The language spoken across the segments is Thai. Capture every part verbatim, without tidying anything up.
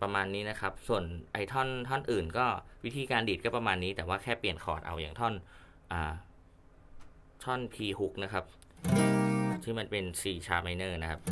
ประมาณนี้นะครับส่วนไอท่อนท่อนอื่นก็วิธีการดีดก็ประมาณนี้แต่ว่าแค่เปลี่ยนคอร์ดเอาอย่างท่อนอ่าท่อน P hook นะครับที่มันเป็น C sharp minor นะครับ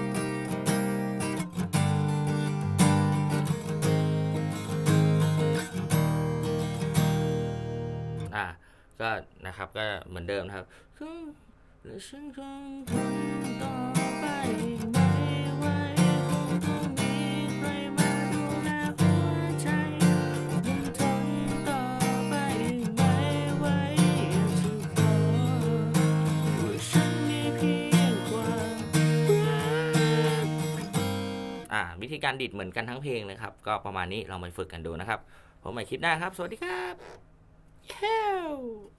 อ่าก็นะครับก็เหมือนเดิมนะครับและฉันคงทนต่อไปไม่ไหวคงต้องมีใครมาดูแลหัวใจยังทนต่อไปไม่ไหวอยากจะขอว่าฉันมีเพียงความรักอ่าวิธีการดิดเหมือนกันทั้งเพลงเลยครับก็ประมาณนี้เรามาฝึกกันดูนะครับผมใหม่คลิปหน้าครับสวัสดีครับ